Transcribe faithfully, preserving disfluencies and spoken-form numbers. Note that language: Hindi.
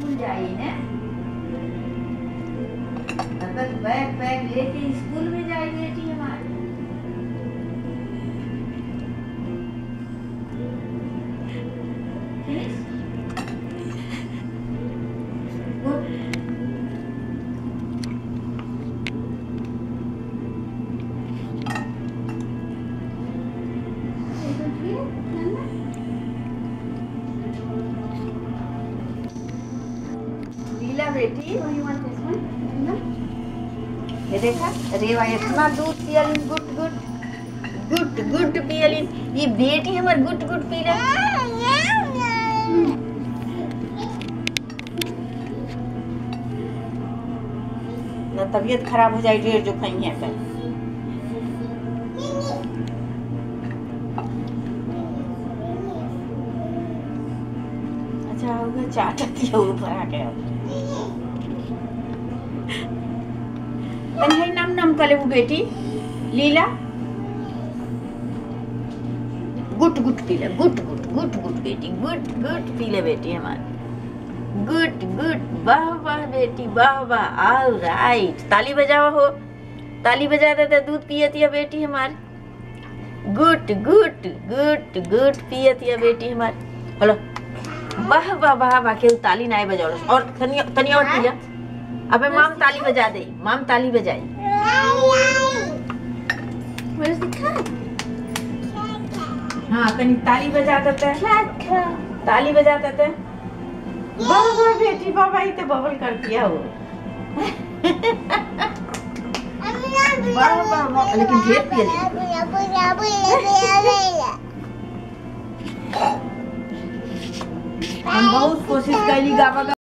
स्कूल जाई ने, तब बैग बैग लेके स्कूल में जाई बेटी हमारी। लीला बेटी, ये देखा रेवा इतना दूध पियलिन, गुट गुट गुट गुट पियलिन। ये बेटी हमार गुट गुट पी ले। ना तबीयत खराब हो जाए ढेर जो खाई है पे। अच्छा होगा चाटती है ऊपर आके। तन्हे नम नम करे वो बेटी लीला, गुट गुट पी ले, गुट गुट गुट गुट बेटी, गुट गुट पी ले बेटी हमारी, गुट गुट। वाह वाह बेटी वाह वाह, ऑल राइट। ताली बजाओ हो, ताली बजा दे दूध पियती है बेटी हमारी। गुट गुट गुट गुट पियती है बेटी हमारी। हेलो वाह वाह वाह वाह, के ताली नहीं बजाओ और तनिया तनिया और पी ले। अबे माम ताली बजा दे, माम ताली बजाई। हाँ कहीं ताली बजा देते हैं, ताली बजा देते हैं। वाह वाह बेटी बाबा, ही तो बबल कर दिया वो। वाह वाह वाह, लेकिन ढेर पिए हम बहुत कोशिश कैली गावा।